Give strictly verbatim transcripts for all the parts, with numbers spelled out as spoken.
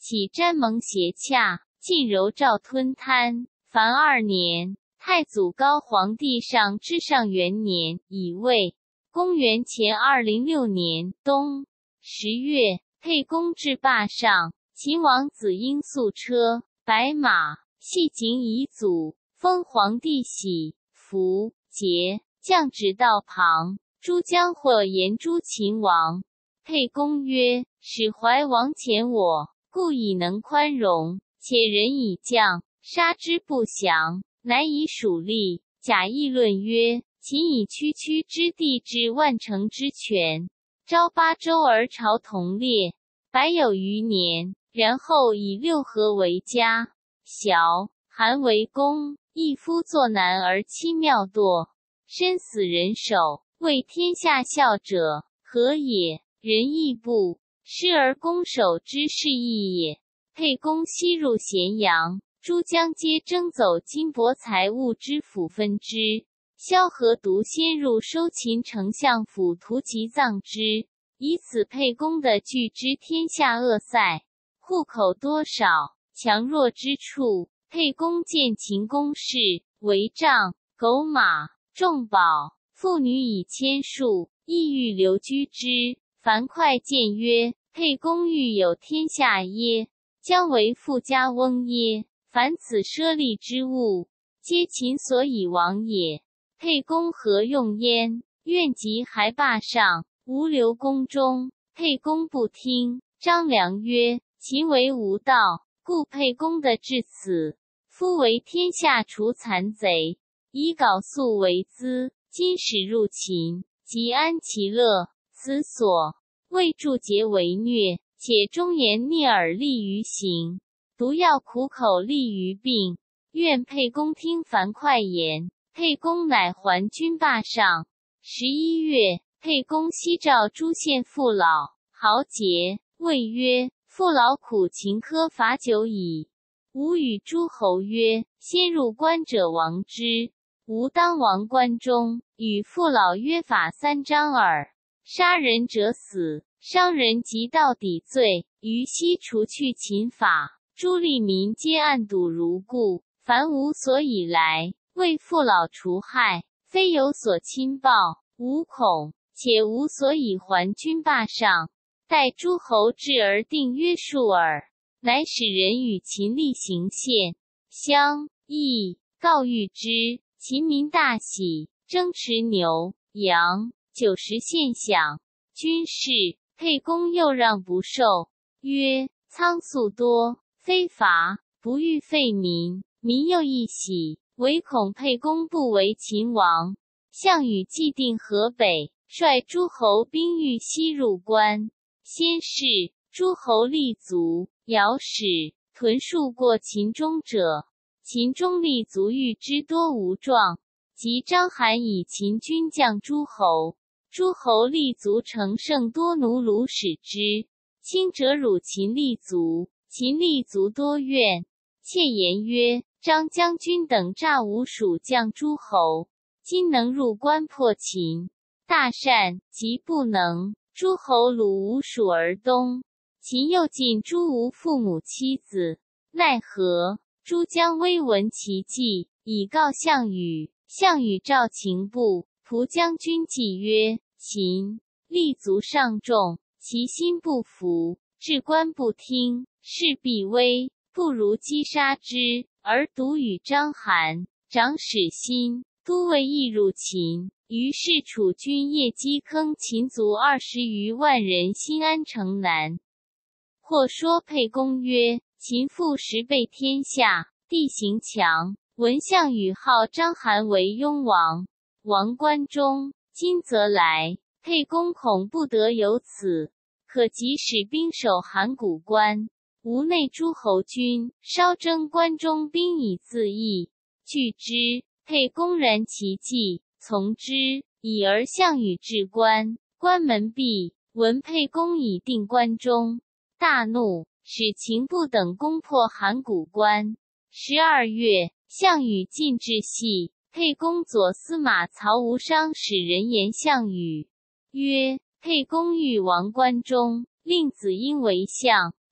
起沾盟协洽，晋柔赵吞贪。凡二年，太祖高皇帝上至上元年乙未，公元前二零六年冬十月，沛公至霸上，秦王子婴素车、白马，系景仪祖，封皇帝玺、符、节，降旨道旁。诸将或言诸秦王。沛公曰：始怀王前我，故以能宽容，且人以将，杀之不降，乃以属立。贾议论曰：秦以区区之地治万城之权，昭八州而朝同列，百有余年，然后以六合为家。小韩为公，一夫作难而妻妙惰，身死人手，为天下孝者，何也？人亦不失而攻守之势异也。沛公西入咸阳，诸将皆征走金帛财物之府分之。萧何独先入收秦丞相府图其葬之，以此沛公的据之天下恶塞。户口多少，强弱之处，沛公见秦公室，为帐、狗马、重宝、妇女以千数，意欲留居之。樊哙谏曰：沛公欲有天下耶？将为富家翁耶？凡此奢利之物，皆秦所以亡也。沛公何用焉？愿即还霸上，无留宫中。沛公不听。张良曰：秦为无道，故沛公的至此。夫为天下除残贼，以缟素为资，今使入秦，即安其乐。此所谓助桀为虐，且忠言逆耳利于行，毒药苦口利于病。愿沛公听樊哙言。沛公乃还军霸上。十一月，沛公西召诸县父老豪杰，谓曰：父老苦秦苛伐久矣。吾与诸侯曰：先入关者亡之。吾当王关中，与父老约法三章耳。杀人者死，伤人及到底罪，于悉除去秦法。诸利民皆暗睹如故，凡无所以来，为父老除害，非有所亲报，无恐，且无所以还军霸上。待诸侯至而定约束耳，乃使人与秦立行县、乡、邑，告谕之。秦民大喜，争持牛、羊，九十县饷。军士沛公又让不受，曰：仓粟多，非伐，不欲废民，民又一喜，唯恐沛公不为秦王。项羽既定河北，率诸侯兵欲西入关。先是，诸侯立足，遥使屯戍过秦中者，秦中立足欲之多无状。及章邯以秦军将诸侯，诸侯立足乘胜多奴虏使之。轻者辱秦立足，秦立足多怨。窃言曰：张将军等诈吾蜀将诸侯，今能入关破秦，大善；即不能，诸侯虏吾蜀而东，秦又尽诸吾父母妻子，奈何？诸将微闻其计，以告项羽。项羽召秦部、蒲将军计曰：秦立足上众，其心不服，至关不听，势必危，不如击杀之，而独与章邯、长史欣、都尉亦入秦。于是楚军夜击坑秦族二十余万人，新安城南。或说沛公曰：秦复十倍天下，地形强。闻项羽号章邯为雍王，王关中，今则来。沛公恐不得有此，可即使兵守函谷关。吴内诸侯军稍征关中兵以自缢，拒之。沛公然其计，从之。已而项羽至关，关门闭。闻沛公已定关中，大怒，使秦部等攻破函谷关。十二月，项羽进至系，沛公左司马曹无伤使人言项羽，曰：沛公欲亡关中，令子婴为相，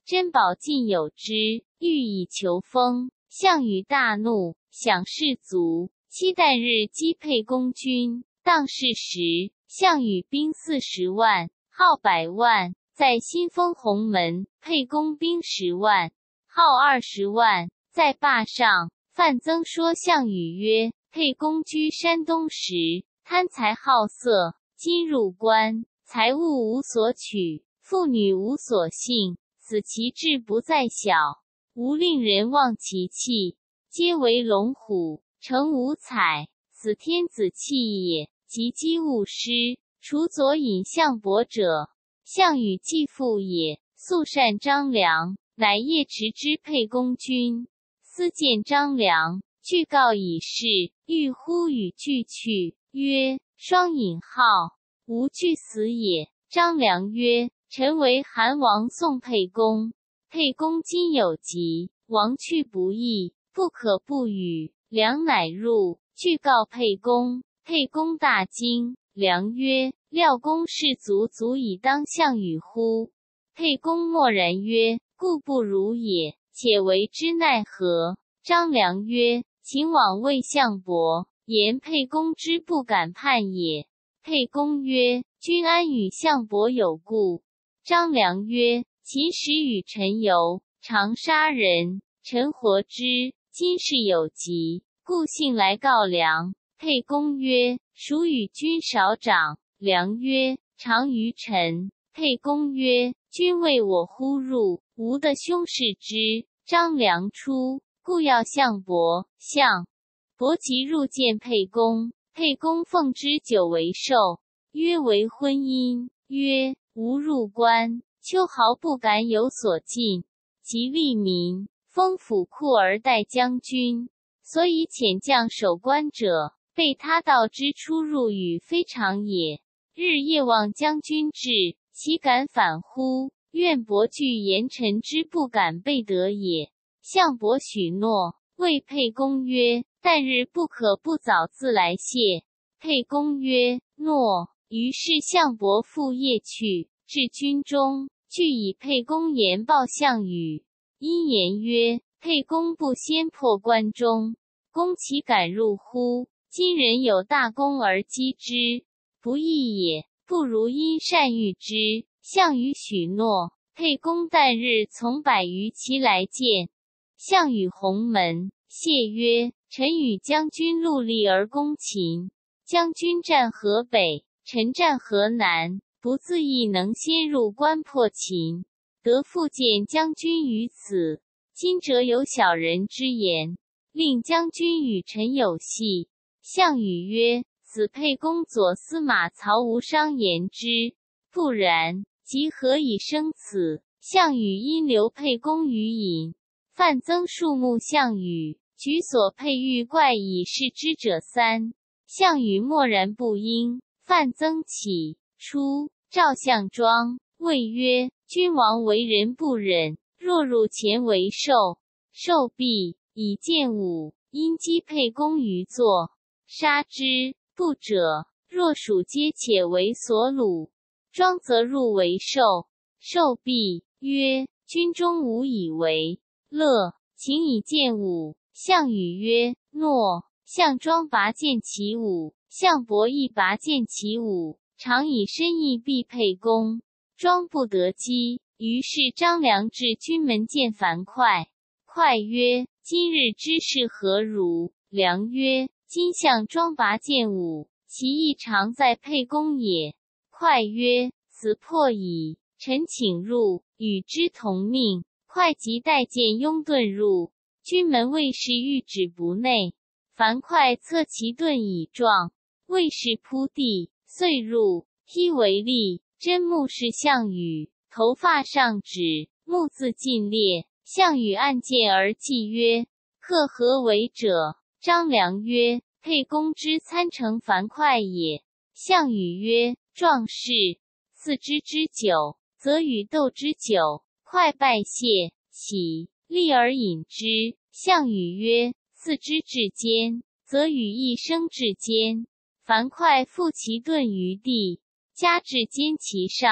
珍宝尽有之，欲以求封。项羽大怒，想士卒，期旦日击沛公军。当是时，项羽兵四十万，号百万，在新丰鸿门；沛公兵十万，号二十万，在坝上。范增说项羽曰：沛公居山东时，贪财好色，今入关，财物无所取，妇女无所幸，此其志不在小，吾令人忘其气，皆为龙虎，成无采，此天子气也。及击勿失，除左尹项伯者，项羽继父也。素善张良，乃夜驰之沛公军。私见张良，具告以事，欲呼与俱去，曰：双引号，吾惧死也。张良曰：臣为韩王送沛公，沛公今有疾，王去不义，不可不与。良乃入，具告沛公。沛公大惊。良曰：料公士卒足以当项羽乎？沛公默然曰：故不如也，且为之奈何？张良曰：请往谓项伯，言沛公之不敢叛也。沛公曰：君安与项伯有故？张良曰：秦时与臣游，常杀人，臣活之，今事有急，故幸来告良。沛公曰：孰与君少长？良曰：常于臣。沛公曰：君为我呼入，吾的兄视之。张良出，故要项伯。项伯即入见沛公，沛公奉之酒为寿，曰：为婚姻。曰：吾入关，秋毫不敢有所进，即利民，封府库而待将军，所以遣将守关者，被他道之出入与非常也。日夜望将军至，岂敢反乎？愿伯惧言臣之不敢备得也。项伯许诺，谓沛公曰：旦日不可不早自来谢。沛公曰：诺。于是项伯复夜去，至军中，具以沛公言报项羽。因言曰：沛公不先破关中，公岂敢入乎？今人有大功而击之，不义也。不如因善遇之。项羽许诺。沛公旦日从百余骑来见项羽鸿门，谢曰：臣与将军戮力而攻秦，将军战河北，臣战河南，不自意能先入关破秦，得复见将军于此。今者有小人之言，令将军与臣有隙。项羽曰：此沛公左司马曹无伤言之，不然，即何以生此？项羽因留沛公于隐。范增数目项羽，举所佩玉怪以示之者三。项羽默然不应。范增起，出，召项庄，谓曰：君王为人不忍，若入前为寿。寿毕，以剑舞，因击沛公于座，杀之。不者，若属皆且为所虏。庄则入为寿。寿毕，曰：军中无以为乐，请以剑舞。项羽曰：诺。项庄拔剑起舞，项伯亦拔剑起舞，常以身意避沛公，庄不得击。于是张良至军门见樊哙。哙曰：今日之事何如？良曰：今项庄拔剑舞，其意常在沛公也。哙曰：此破矣，臣请入，与之同命。哙即带剑拥盾入，军门卫士欲止不内。樊哙侧其盾以撞，卫士扑地，遂入，披为笠，真目视项羽，头发上指，目眦尽裂。项羽按剑而泣曰：克何为者？张良曰：沛公之参乘樊哙也。项羽曰：壮士，赐之之酒，则与斗之酒。哙拜谢，起，立而饮之。项羽曰：赐之至坚，则与一生至坚。樊哙复其盾于地，加至坚其上，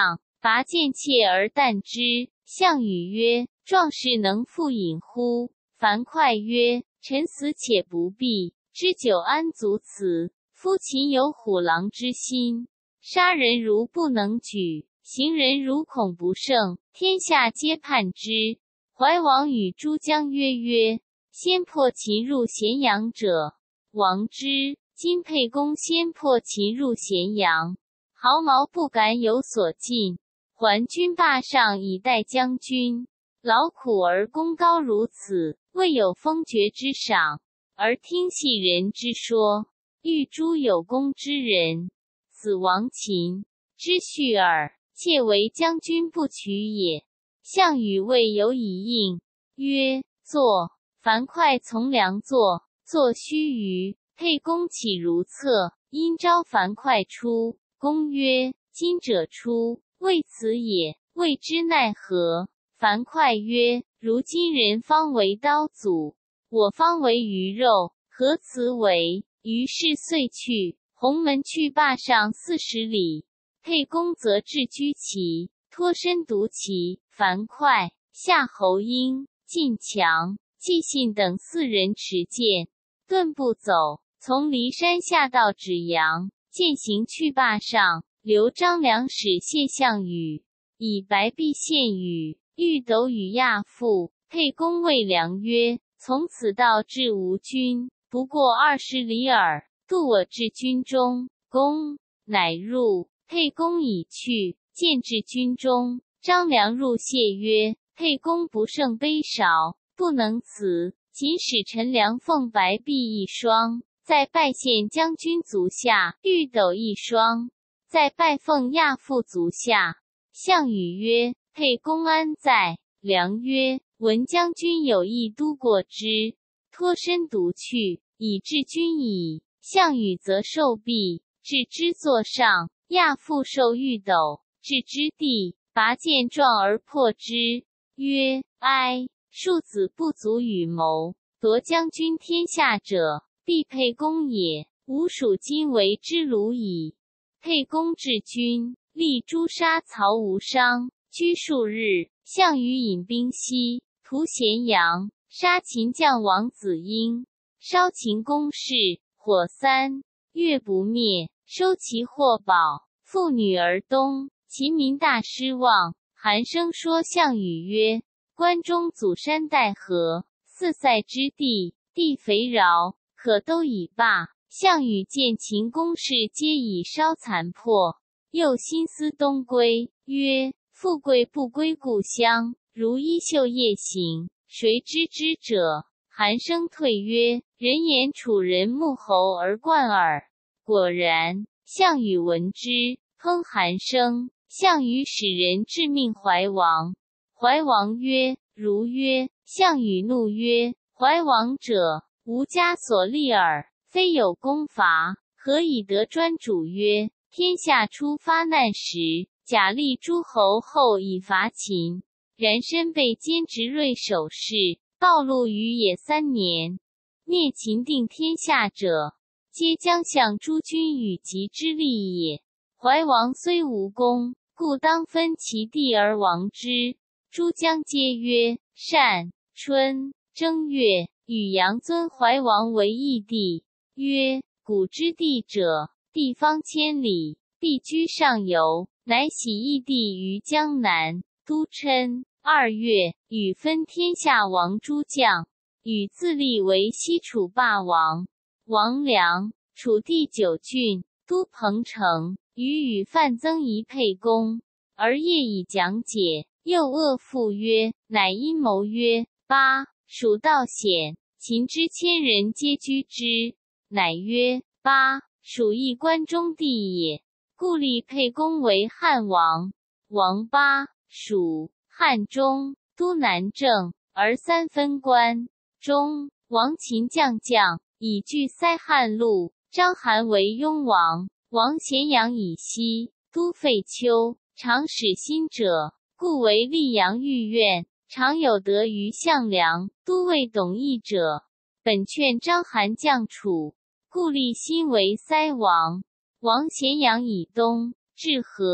拔剑切而啖之。项羽曰：壮士能复饮乎？樊哙曰：臣死且不避，知酒安足此？夫秦有虎狼之心，杀人如不能举，行人如恐不胜，天下皆叛之。怀王与诸将曰曰：先破秦入咸阳者，王之。今沛公先破秦入咸阳，毫毛不敢有所进，还军霸上以待将军，劳苦而功高如此，未有封爵之赏，而听系人之说，欲诛有功之人，死亡秦之序耳，妾为将军不取也。项羽未有以应，曰：坐。樊哙从良坐，坐须臾，沛公起如厕，因召樊哙出。公曰：今者出，为此也，谓之奈何？樊哙曰：如今人方为刀俎，我方为鱼肉，何辞为？于是遂去。鸿门去霸上四十里，沛公则至居其，脱身独骑。樊哙、夏侯婴、晋强、纪信等四人持剑，遁步走，从骊山下到芷阳，践行去霸上。刘张两使谢项羽，以白璧献羽，欲斗与亚父。沛公谓良曰：从此道至吴军，不过二十里耳，渡我至军中。公乃入。沛公已去，见至军中，张良入谢曰：沛公不胜杯少，不能辞，仅使臣良奉白璧一双，再拜献将军足下玉斗一双，再拜奉亚父足下。项羽曰：沛公安在？良曰：闻将军有意都过之，脱身独去，以致君矣。项羽则受璧，置之座上；亚父受玉斗，置之地，拔剑撞而破之，曰：哀！庶子不足与谋，夺将军天下者，必沛公也。吾属今为之虏矣。沛公至军，立诛杀曹无伤，居数日。项羽引兵西，屠咸阳，杀秦将王子婴，烧秦宫室，火三月不灭，收其货宝，妇女而东。秦民大失望。韩生说项羽曰：关中阻山带河，四塞之地，地肥饶，可都以罢。项羽见秦宫室皆已烧残破，又心思东归，曰：富贵不归故乡，如衣袖夜行，谁知之者？韩生退曰：人言楚人目侯而冠耳。果然。项羽闻之，烹韩生。项羽使人致命怀王。怀王曰：如曰。项羽怒曰：怀王者，吾家所立耳，非有功伐，何以得专主？曰：天下初发难时，假立诸侯后以伐秦，然身被监执锐守侍，暴露于野三年。灭秦定天下者，皆将相诸君与及之力也。怀王虽无功，故当分其地而王之。诸将皆曰：善。春正月，禹阳尊怀王为义帝，曰：古之地者，地方千里，必居上游，乃徙义帝于江南，都郴。二月，禹分天下王诸将，禹自立为西楚霸王。王良，楚地九郡，都彭城。禹与范增疑沛公，而业以讲解，又恶妇曰：乃阴谋曰：八，蜀道险，秦之千人皆居之。乃曰：八，蜀亦关中地也，故立沛公为汉王。王八，蜀、汉中、都南郑，而三分关中。王秦将将，以拒塞汉路。章邯为雍王。王咸阳以西，都废丘，常使心者，故为溧阳御苑。常有得于项梁、都尉董翳者，本劝章邯降楚，故立新为塞王。王咸阳以东，至河，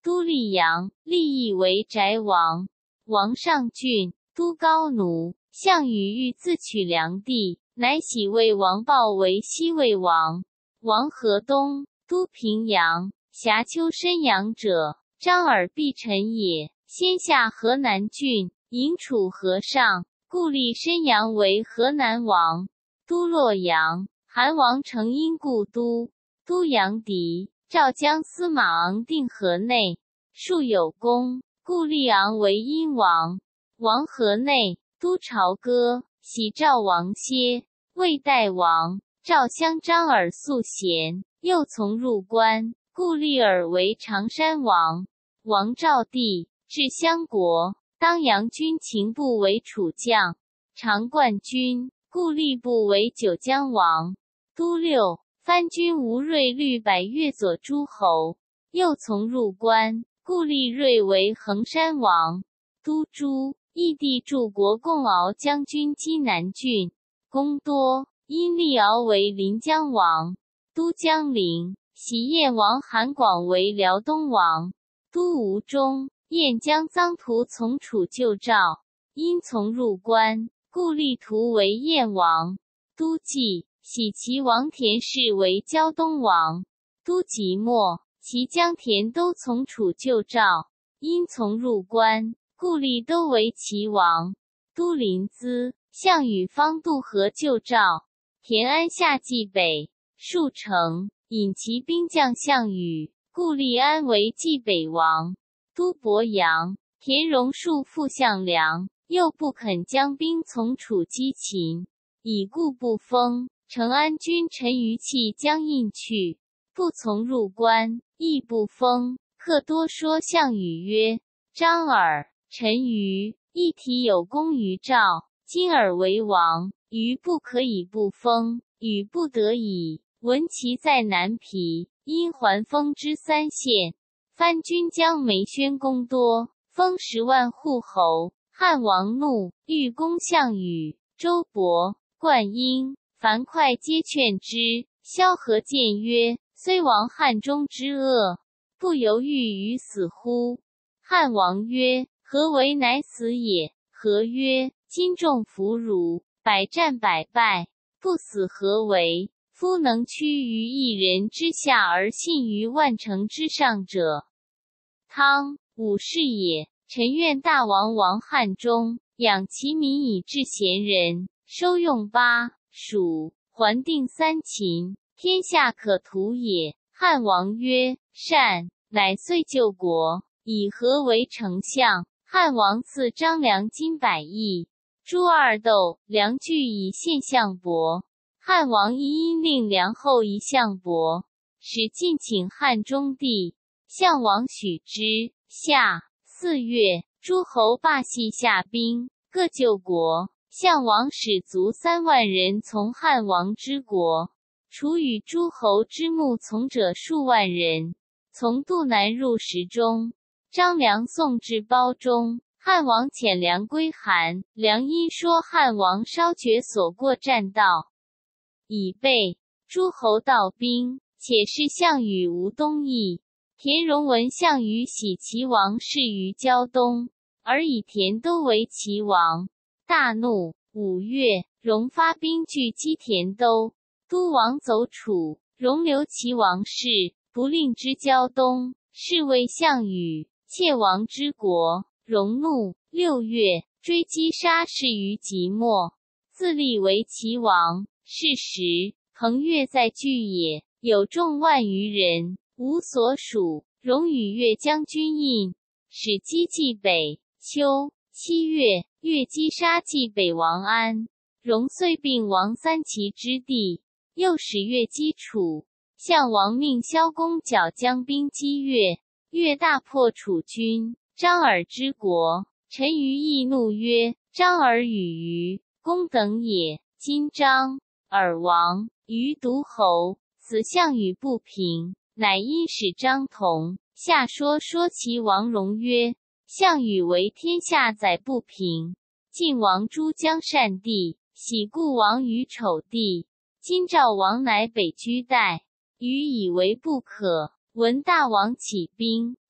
都溧阳，立邑为翟王。王上郡，都高奴。项羽欲自取梁地，乃徙魏王豹为西魏王。王河东，都平阳。辖丘申阳者，张耳必臣也。先下河南郡，迎楚河上，故立申阳为河南王。都洛阳，韩王成因故都。都阳狄，赵将司马昂定河内，数有功，故立昂为殷王。王河内，都朝歌，喜赵王歇，魏代王。赵襄张耳素贤，又从入关，故立耳为常山王。王赵帝，至襄国，当阳军秦部为楚将，常冠军，故立部为九江王。都六，藩军吴瑞率百越左诸侯，又从入关，故立瑞为衡山王。都诸，义帝助国共敖将军击南郡，功多，因立敖为临江王。都江陵，喜燕王韩广为辽东王。都吴中，燕将臧荼从楚救赵，因从入关，故立荼为燕王。都纪，喜齐王田氏为胶东王。都即墨，齐将田都从楚救赵，因从入关，故立都为齐王。都临淄，项羽方渡河救赵，田安下冀北，数城，引其兵将项羽，故立安为冀北王。都鄱阳，田荣树复项梁，又不肯将兵从楚击秦，以故不封。成安君陈余弃将印去，不从入关，亦不封。客多说项羽曰：张耳、陈余一体有功于赵，今尔为王，余不可以不封，与不得已。闻其在南皮，因还封之三县。藩军将梅宣功多，封十万户侯。汉王怒，欲攻项羽。周勃、灌婴、樊哙皆劝之。萧何谏曰：虽亡汉中之恶，不犹豫于死乎？汉王曰：何为乃死也？何曰：今众弗辱，百战百败，不死何为？夫能屈于一人之下而信于万乘之上者，汤武士也。臣愿大王亡汉中，养其民以治贤人，收用巴、蜀，还定三秦，天下可图也。汉王曰：善。乃遂救国，以何为丞相。汉王赐张良金百亿，诸二斗、梁具以献项伯。汉王亦因令梁后夷项伯，使进请汉中帝。项王许之。夏四月，诸侯罢系下兵，各救国。项王使卒三万人从汉王之国，楚与诸侯之牧从者数万人，从渡南入石中。张良送至褒中，汉王遣粮归韩。梁因说汉王稍觉所过栈道，已备。诸侯道兵，且是项羽无东邑。田荣闻项羽喜齐王事于胶东，而以田都为齐王，大怒。五月，荣发兵拒击田都，都王走楚，荣留齐王事，不令之胶东，是谓项羽窃王之国。荣怒。六月，追击杀士于即墨，自立为齐王。是时，彭越在巨野，有众万余人，无所属。荣与越将军印，使击冀北。秋七月，越击杀冀北王安，荣遂并王三齐之地，又使越击楚。项王命萧公角将兵击越，越大破楚军。张耳之国，陈余亦怒曰：张耳与虞、公等也。今张耳亡，虞独侯，此项羽不平，乃因使张同下说说其王荣曰：项羽为天下载不平，晋王诸将善地，喜故王于丑地。今赵王乃北居代，虞以为不可。闻大王起兵，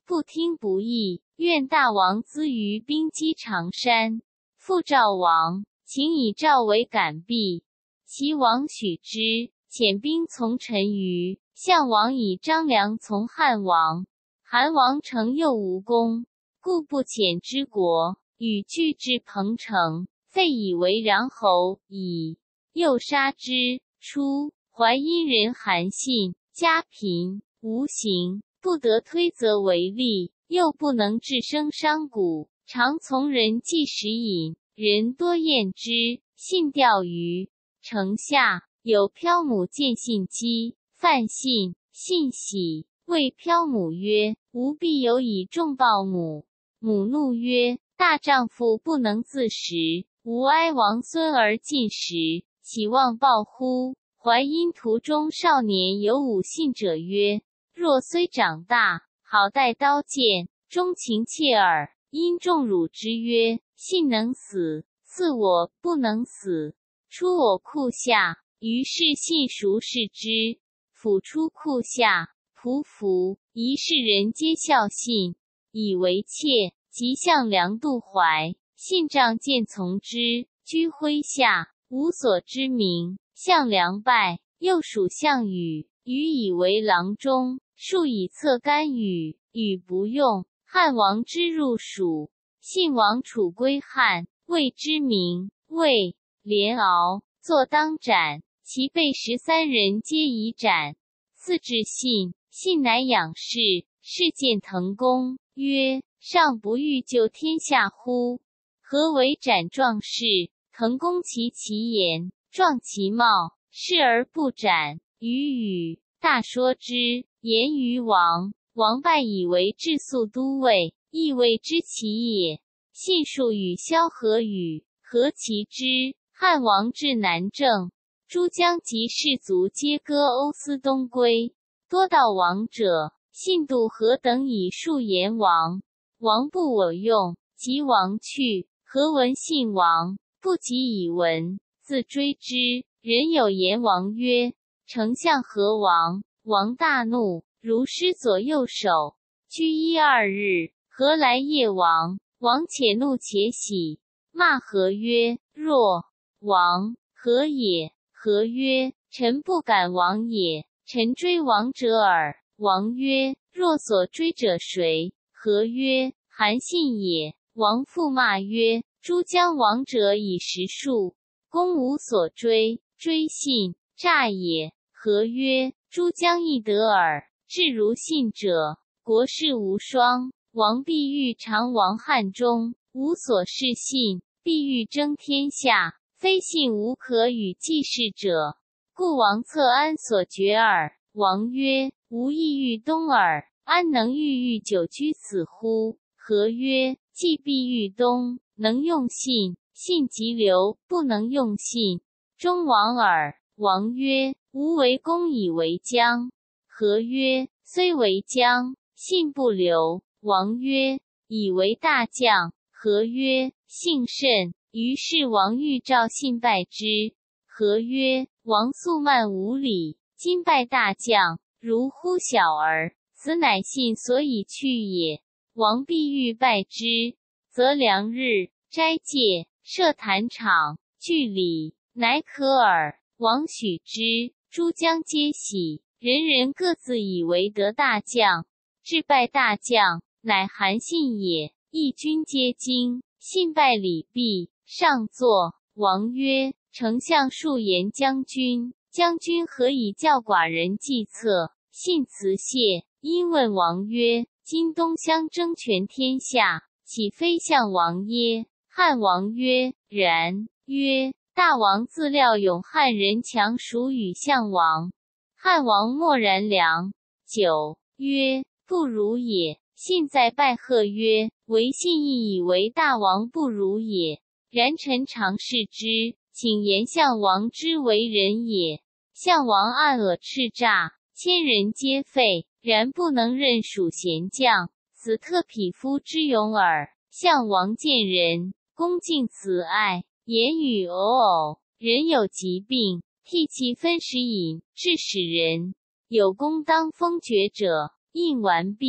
不听不义，愿大王资于兵击长山。复赵王，请以赵为感避。齐王许之，遣兵从陈余。项王以张良从汉王。韩王城又无功，故不遣之国，与拒至彭城，废以为穰侯矣。又杀之。初，淮阴人韩信，家贫，无行，不得推责为吏，又不能治生商贾，常从人计食饮，人多厌之。信钓鱼。城下有漂母见信饥，犯信，信喜，谓漂母曰：吾必有以重报母。母怒曰：大丈夫不能自食，吾哀王孙而尽食，岂望报乎？淮阴途中少年有武信者曰：若虽长大，好带刀剑，钟情切耳。因众辱之曰：信能死，赐我不能死，出我库下。于是信孰视之，甫出库下，匍匐，一世人皆笑信，以为妾。即向梁渡淮，信仗剑从之，居麾下，无所知名。项梁败，又属项羽，羽以为郎中，数以策干羽，羽不用。汉王之入蜀，信王楚归汉，谓之名。魏、连敖坐当斩，其辈十三人皆已斩。赐至信，信乃仰视，视见腾公，曰：尚不欲救天下乎？何为斩壮士？腾公其其言，壮其貌，视而不斩。语语，大说之，言于王。王拜以为治粟都尉，亦未知其也。信数与萧何语，何其之？汉王至南郑，诸将及士卒皆割瓯丝东归，多道亡者。信度何等以数言王。王不我用，即王去，何闻信王？不及以闻，自追之。人有言王曰：丞相何王？王大怒，如失左右手，居一二日，何来夜王？王且怒且喜，骂何曰：若王何也？何曰：臣不敢王也，臣追王者耳。王曰：若所追者谁？何曰：韩信也。王复骂曰：诸将王者以十数，公无所追，追信，诈也。何曰：诸将亦得耳，至如信者，国士无双。王必欲长王汉中，无所事信，必欲争天下，非信无可与继世者，故王策安所决耳。王曰：吾亦欲东耳，安能郁郁久居此乎？何曰：既必欲东，能用信，信即留，不能用信，终亡耳。王曰：吾为公以为将。何曰：虽为将，信不留。王曰：以为大将。何曰：信甚。于是王欲召信拜之。何曰：王素慢无礼，今拜大将，如呼小儿，此乃信所以去也。王必欲拜之，则良日，斋戒，设坛场，据礼，乃可耳。王许之，诸将皆喜，人人各自以为得大将。至拜大将，乃韩信也。义军皆惊。信拜礼毕，上座。王曰：丞相数言将军，将军何以教寡人计策？信辞谢，因问王曰：今东乡争权天下，岂非项王耶？汉王曰：然。曰：大王自料勇汉人强属与项王。汉王默然良久，曰：不如也。信在拜贺曰：唯信亦以为大王不如也。然臣常视之，请言项王之为人也。项王暗恶叱咤，千人皆废，然不能任属贤将，此特匹夫之勇耳。项王见人，恭敬慈爱，言语偶偶。人有疾病，辟其分食饮，致使人有功当封爵者，应完毕。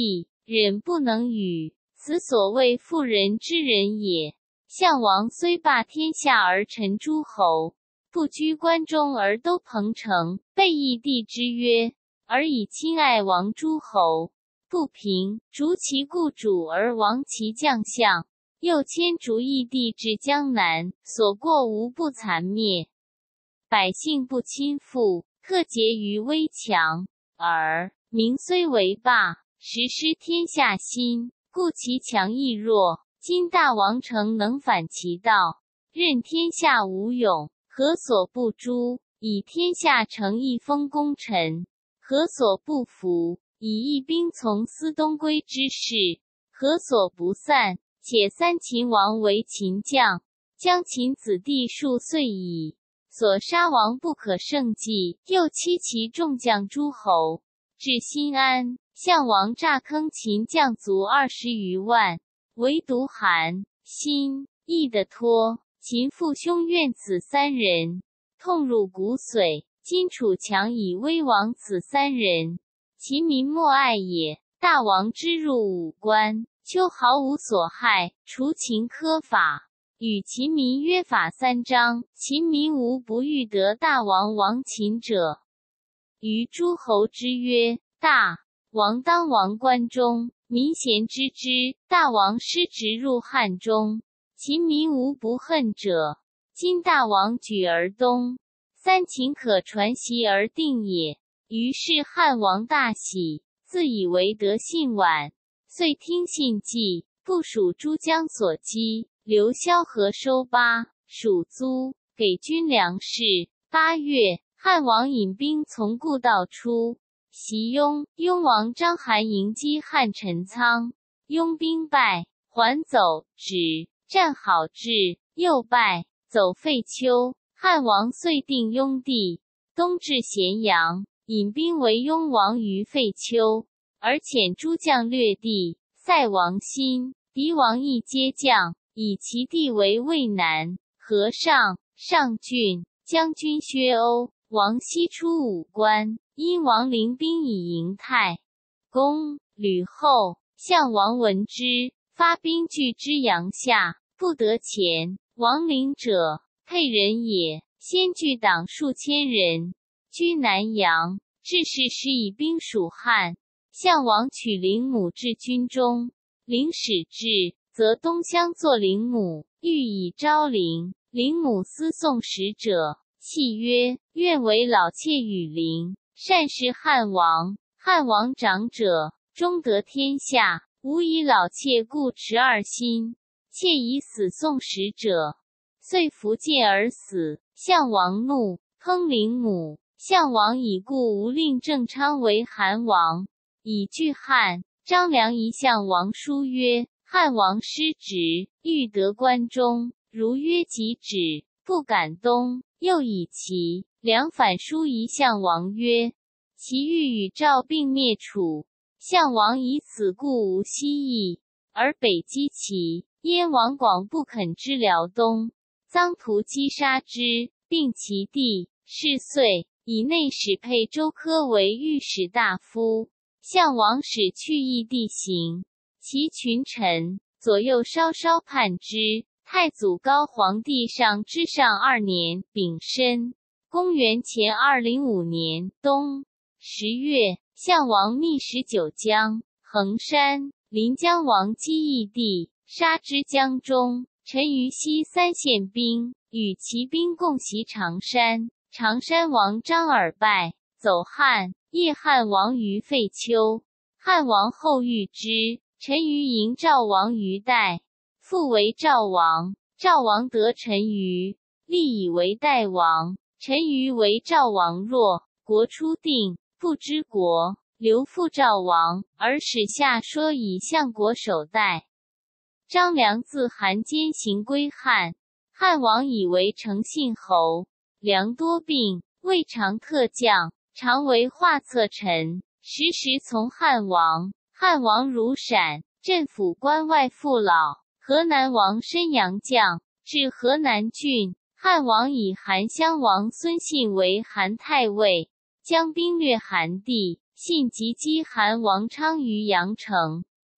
忍不能语，此所谓妇人之仁也。项王虽霸天下而臣诸侯，不居关中而都彭城，备义帝之约，而以亲爱王诸侯，不平，逐其故主而亡其将相，又迁逐义帝至江南，所过无不残灭，百姓不亲附，特结于危强，而民虽为霸，实失天下心，故其强亦弱。今大王诚能反其道，任天下无勇，何所不诛？以天下诚一封功臣，何所不服？以一兵从司东归之事，何所不散？且三秦王为秦将，将秦子弟数岁矣，所杀亡不可胜计，又欺其众将诸侯，至新安，项王诈坑秦将卒二十余万，唯独韩、辛、义的托、秦父兄怨此三人，痛入骨髓。今楚强以威亡此三人，秦民莫爱也。大王之入五关，丘毫无所害，除秦苛法，与秦民约法三章，秦民无不欲得大王亡秦者。于诸侯之曰，大王当亡关中，民贤知之，大王失职入汉中，秦民无不恨者。今大王举而东，三秦可传习而定也。于是汉王大喜，自以为得信晚，遂听信计，部署诸将所击，刘萧何收巴、蜀租，给军粮食。八月，汉王引兵从故道出，袭雍。雍王章邯迎击汉陈仓，雍兵败，还走，止，战好至，又败，走废丘。汉王遂定雍地，东至咸阳，引兵围雍王于废丘，而遣诸将略地。塞王辛、狄王义皆将，以其地为渭南、河上、上郡。将军薛欧、王西出五关，因王领兵以迎太公。吕后、项王闻之，发兵拒之阳下，不得前。王领者，沛人也，先聚党数千人，居南阳。至是时以兵属汉，项王取灵母至军中，灵使至，则东乡作灵母，欲以昭灵。灵母私送使者，泣曰：愿为老妾与灵，善事汉王。汉王长者，终得天下，无以老妾故持二心，妾以死送使者，遂伏剑而死。项王怒，烹灵母。项王以故无令郑昌为韩王，以拒汉。张良一项王书曰：汉王失职，欲得关中，如约即止，不敢东。又以齐、梁反书一项王曰：其欲与赵并灭楚，项王以此故无西邑，而北击齐。燕王广不肯之辽东，臧荼击杀之，并其地。是岁，以内史沛周科为御史大夫。项王使去异地行，其群臣左右稍稍叛之。太祖高皇帝上之上二年丙申，公元前二零五年冬十月，项王密使九江、衡山、临江王击义帝，杀之江中。陈于西三县兵，与骑兵共袭常山。常山王张耳败，走汉。叶汉王于废丘。汉王后遇之，陈于迎赵王于代，复为赵王。赵王得陈于，立以为代王。陈于为赵王弱，国初定，不知国，留复赵王，而使下说以相国守代。张良自韩间行归汉，汉王以为诚信侯。良多病，未尝特将，常为画策臣，时时从汉王。汉王如闪，镇抚关外父老。河南王申阳将，至河南郡。汉王以韩襄王孙信为韩太尉，将兵略韩地。信即击韩王昌于阳城，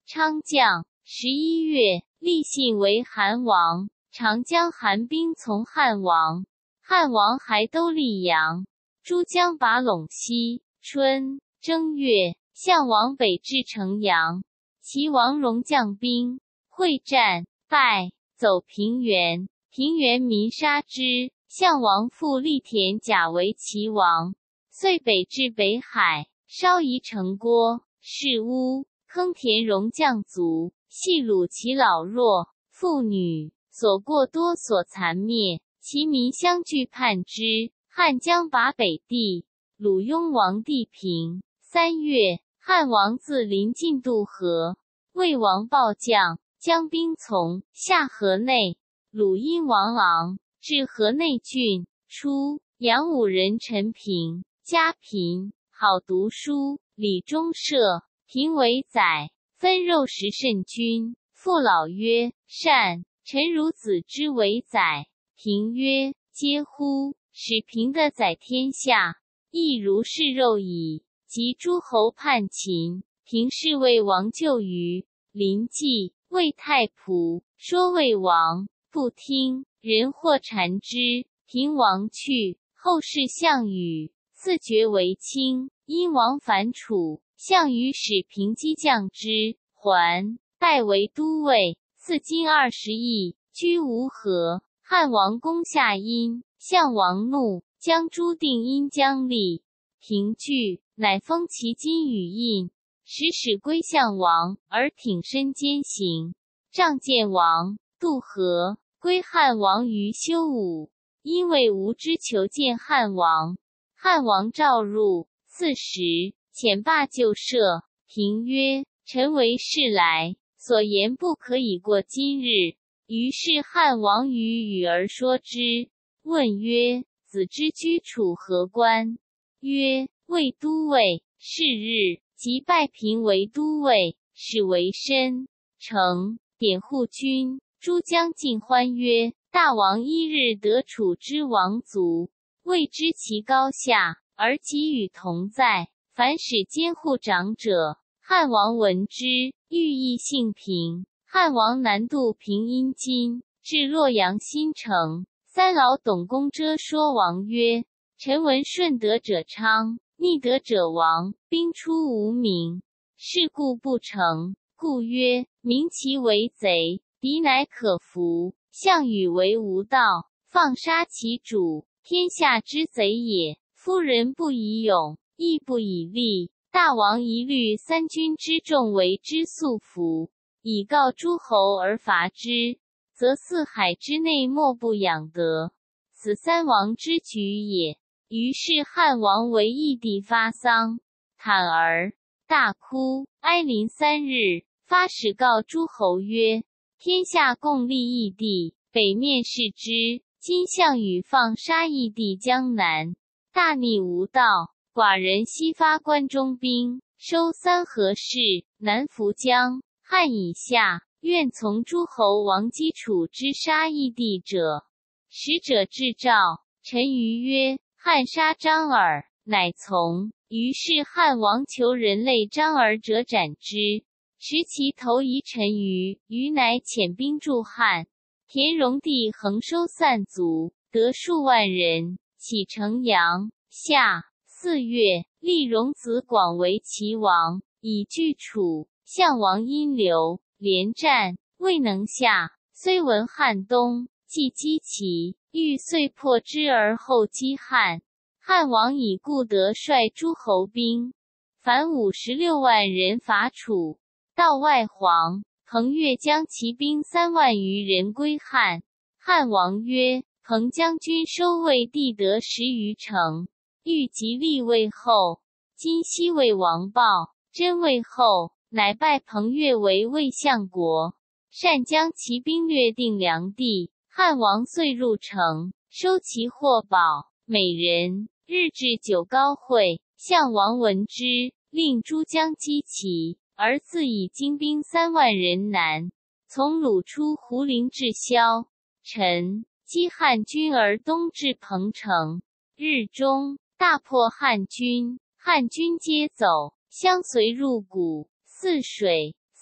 昌将。十一月，立信为韩王，常将韩兵从汉王。汉王还都溧阳。诸将拔陇西。春正月，项王北至城阳，齐王戎将兵，会战，败，走平原。平原民杀之。项王复立田甲为齐王，遂北至北海，烧夷城郭，是屋，坑田戎将卒，系虏其老弱妇女，所过多所残灭，其民相聚叛之。汉将拔北地，鲁雍王地平。三月，汉王自临晋渡河，魏王暴将，将兵从下河内。鲁阴王昂至河内郡。初，阳武人陈平，家贫，好读书，礼中射，平为宰，分肉食甚均。父老曰：善。臣孺子之为宰。平曰：嗟乎！使平的宰天下，亦如是肉矣。及诸侯叛秦，平是魏王就于临济，魏太仆，说魏王，不听，人或缠之，平王去。后世项羽，赐爵为卿，因王反楚，项羽使平击将之，还，拜为都尉，赐金二十亿，居吴河。汉王攻下阴，项王怒，将诸定阴将立。平惧，乃封其金羽印，使使归项王，而挺身兼行。仗剑王，渡河，归汉王于修武。因为无知求见汉王，汉王召入，赐食，遣罢就赦。平曰：臣为士来，所言不可以过今日。于是汉王与羽而说之。问曰：子之居处何官？曰：魏都尉。是日，即拜平为都尉，使为申城典护军。诸将尽欢曰：大王一日得楚之王族，未知其高下，而己与同在，凡使监护长者。汉王闻之，欲议性平。汉王南渡平阴津，至洛阳新城。三老董公遮说王曰：臣闻顺德者昌，逆德者亡，兵出无名，是故不成。故曰：明其为贼，敌乃可服。项羽为无道，放杀其主，天下之贼也。夫人不以勇，义不以利。大王一律三军之众为之束缚，以告诸侯而伐之，则四海之内莫不养德，此三王之举也。于是汉王为义帝发丧，坦而大哭，哀临三日，发使告诸侯曰：天下共立义帝，北面视之。今项羽放杀义帝江南，大逆无道。寡人西发关中兵，收三河氏，南扶江汉以下，愿从诸侯王击楚之杀义帝者。使者至赵，陈余曰：汉杀张耳，乃从。于是汉王求人类张耳者斩之，持其头遗陈余。余乃遣兵助汉。田荣帝横收散卒，得数万人，起城阳。夏四月，立荣子广为齐王，以拒楚。项王因留，连战，未能下。虽闻汉东，既击齐，欲遂破之而后击汉。汉王以故得率诸侯兵，凡五十六万人伐楚。到外黄，彭越将骑兵三万余人归汉。汉王曰：彭将军收魏地得十余城，欲即立魏后。今西魏王豹，真魏后，乃拜彭越为魏相国，擅将骑兵略定梁地。汉王遂入城，收其货宝，美人，日至酒高会。项王闻之，令诸将击齐，而自以精兵三万人南，从鲁出胡陵至萧陈，击汉军而东至彭城。日中，大破汉军，汉军皆走，相随入谷。泗水，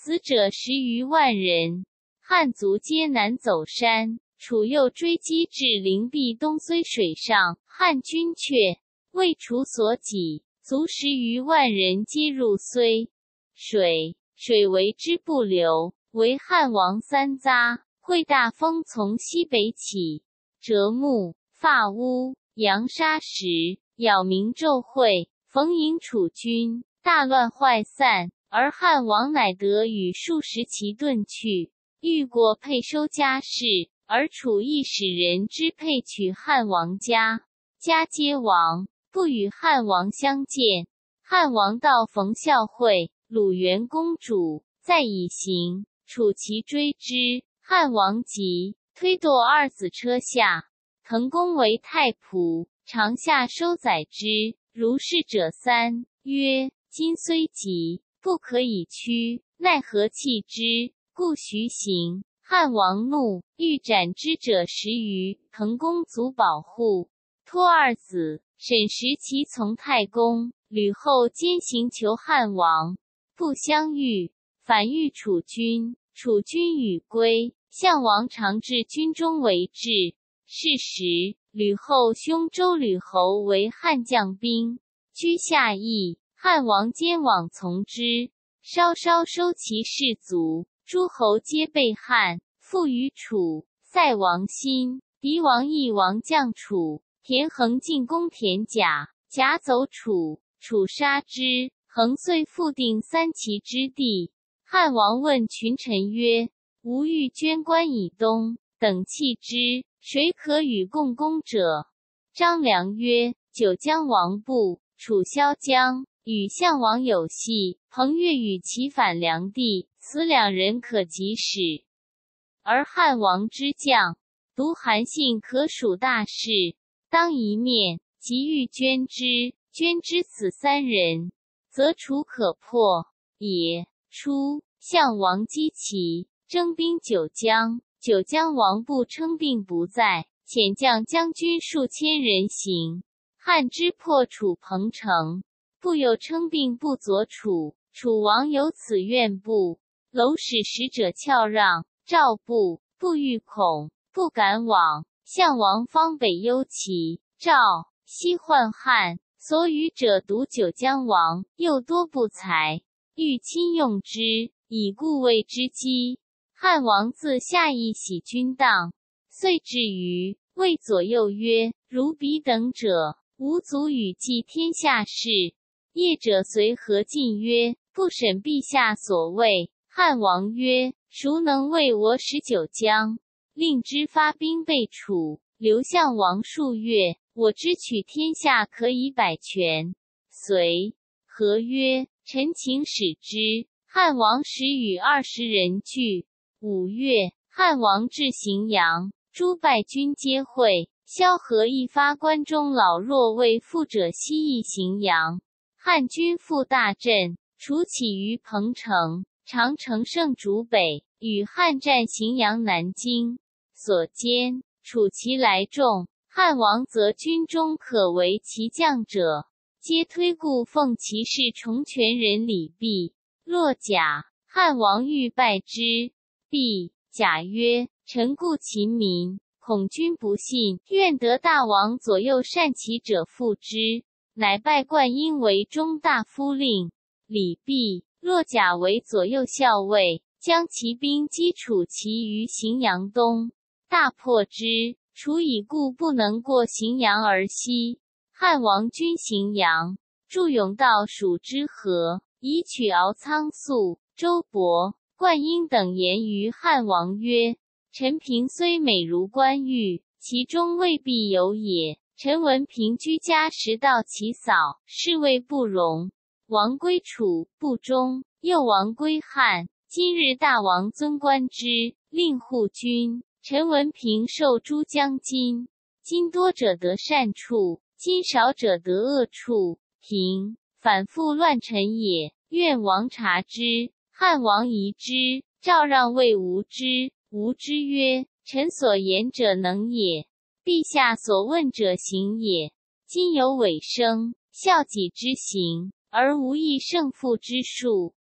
死者十余万人。汉族皆南走山，楚又追击至灵璧东睢水上，汉军却为楚所击，卒十余万人皆入睢水，水为之不流，为汉王三匝。会大风从西北起，折木、发乌、扬沙石，扰民昼会，逢迎楚军，大乱坏散，而汉王乃得与数十骑遁去。欲过配收家室，而楚亦使人支配取汉王家，家皆亡，不与汉王相见。汉王到冯孝会，鲁元公主在以行，楚骑追之，汉王急，推堕二子车下。滕公为太仆，常下收载之。如是者三，曰：今虽急，不可以驱，奈何弃之？故徐行。汉王怒，欲斩之者十余，滕公卒保护，托二子。沈时其从太公、吕后兼行求汉王，不相遇，反遇楚军。楚军与归，项王常至军中为质。是时，吕后兄周吕侯为汉将兵，居下邑，汉王兼往从之，稍稍收其士卒，诸侯皆被汉，附于楚。塞王辛，狄王义王将楚，田横进攻田甲，甲走楚，楚杀之，横遂复定三齐之地。汉王问群臣曰：吾欲捐关以东，等弃之，谁可与共攻者？张良曰：九江王布、楚萧江与项王有隙，彭越与其反梁地，此两人可及使。而汉王之将，独韩信可属大事，当一面，即欲捐之。捐之此三人，则楚可破也。初，项王击齐，征兵九江，九江王布称病不在，遣将将军数千人行。汉之破楚彭城，布有称病不佐楚，楚王有此怨布。楼使使者翘让，赵布，布欲恐，不敢往。项王方北忧齐、赵、西患汉，所与者独九江王，又多不才，欲亲用之，以固魏之机。汉王自下邑徙军当，遂至于谓左右曰：如彼等者，吾足与继天下事。业者随和进曰：不审陛下所谓。汉王曰：孰能为我使九江？令之发兵备楚，留项王数月，我之取天下可以百全。随和曰：臣请使之。汉王使与二十人聚。五月，汉王至荥阳，诸败军皆会。萧何一发关中老弱未复者西邑荥阳。汉军复大振，楚起于彭城，常乘胜逐北，与汉战荥阳、南京。所兼，楚其来众，汉王则军中可为其将者，皆推故奉其事重权人李泌。若甲，汉王欲拜之。毕，甲曰：臣顾秦民，恐君不信，愿得大王左右善骑者复之，乃拜灌婴为中大夫令。李泌、若甲为左右校尉，将骑兵击楚骑于荥阳东，大破之。楚以故不能过荥阳而西。汉王军荥阳，驻勇道蜀之河，以取敖仓粟、周勃、灌婴等言于汉王曰：陈平虽美如关羽，其中未必有也。臣闻平居家时道其嫂，是谓不容。王归楚，不忠，又王归汉。今日大王尊官之，令护军。臣闻平受诸将金，今多者得善处，今少者得恶处。平反复乱臣也，愿王察之。汉王疑之，召让谓吴之。吴之曰：臣所言者能也，陛下所问者行也。今有尾生，孝己之行，而无益胜负之术。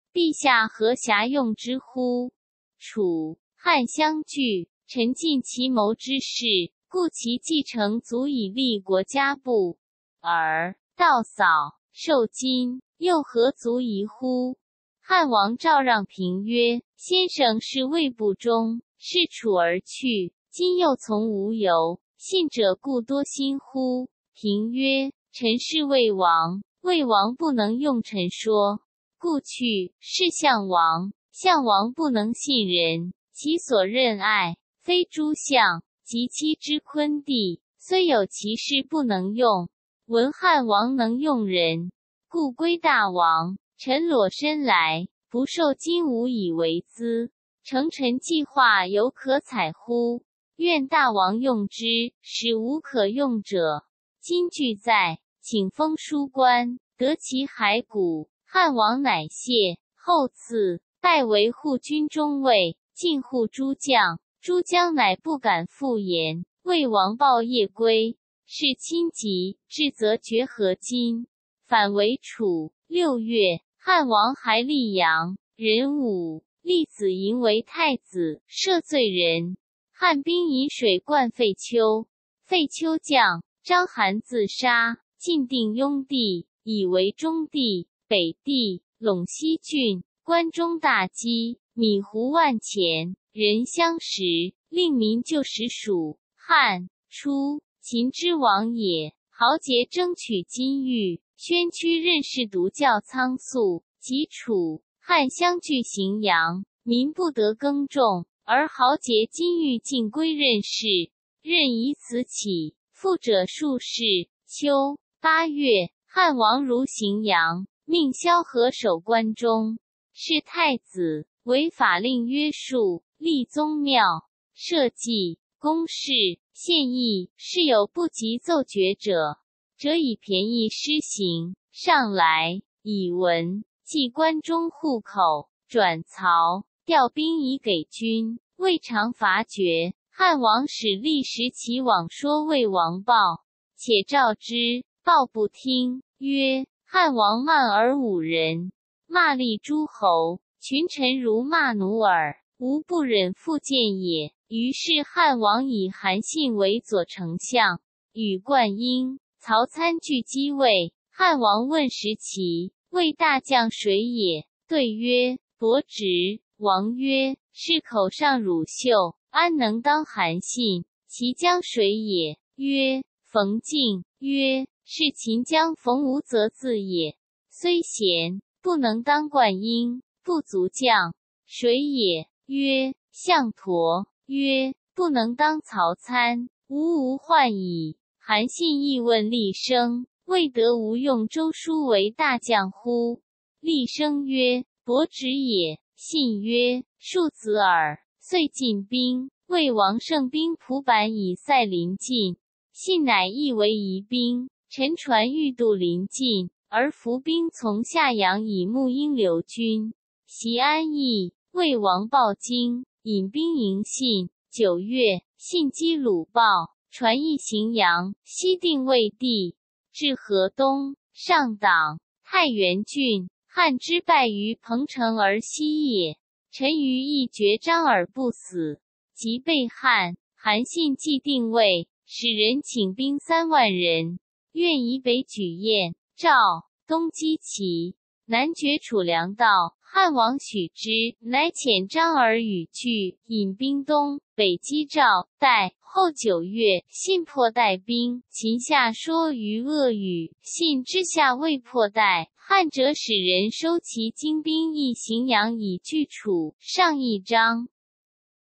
陛下何暇用之乎？楚、汉相拒，臣尽其谋之事，故其继承足以立国家部，尔道扫、受金，又何足疑乎？汉王召让平曰：先生是魏部中，是楚而去，今又从无由，信者故多心乎？平曰：臣是魏王，魏王不能用臣说，故去。是项王，项王不能信人，其所任爱，非诸相及妻之昆弟，虽有其事不能用。闻汉王能用人，故归大王。臣裸身来，不受金吾以为资，成臣计划犹可采乎？愿大王用之，使无可用者。今俱在，请封书官，得其骸骨。汉王乃谢，后赐，拜为护军中尉，进护诸将。诸将乃不敢复言。魏王报夜归，是亲急，至则绝河津，反为楚。六月，汉王还溧阳，壬午，立子婴为太子，赦罪人。汉兵以水灌废丘，废丘将章邯自杀，晋定雍地，以为中地、北地、陇西郡，关中大饥，米胡万钱，人相食，令民就食黍。汉初，秦之王也，豪杰争取金玉，宣屈任事独教仓粟。及楚、汉相拒荥阳，民不得耕种，而豪杰金玉尽归任事，任以此起，富者数世。秋八月，汉王如荥阳，命萧何守关中，是太子，为法令约束，立宗庙，社稷，公事，献议。事有不及奏决者，则以便宜施行。上来，以闻。即关中户口，转曹，调兵以给军，未尝伐决。汉王使吏食其往说魏王报，且召之，报不听，曰：汉王慢而侮人，骂詈诸侯，群臣如骂奴耳，吾不忍复见也。于是汉王以韩信为左丞相，与灌婴、曹参俱击魏。汉王问时齐，魏大将谁也？对曰：伯直。王曰：是口上乳臭，安能当韩信？其将谁也？曰：冯敬。曰：是秦将冯无泽字也。虽贤，不能当灌婴，不足将。谁也？曰：项佗。曰：不能当曹参，吾无患矣。韩信亦问厉声，未得无用周书为大将乎？厉声曰：伯直也。信曰：庶子耳。遂进兵。魏王胜兵蒲坂以塞临晋，信乃亦为疑兵。臣传欲渡临晋，而伏兵从下阳以牧应留军。袭安邑，魏王报京，引兵迎信。九月，信击鲁暴，传诣荥阳，西定魏地，至河东，上党太原郡。汉之败于彭城而西也。臣于亦决章而不死。即被汉，韩信既定魏，使人请兵三万人，愿以北举燕、赵，东击齐，南绝楚粮道。汉王许之，乃遣张耳与拒，引兵东北击赵、代。后九月，信破代兵，秦下说于鄂语。信之下未破代，汉者使人收其精兵诣荥阳以拒楚。上议章。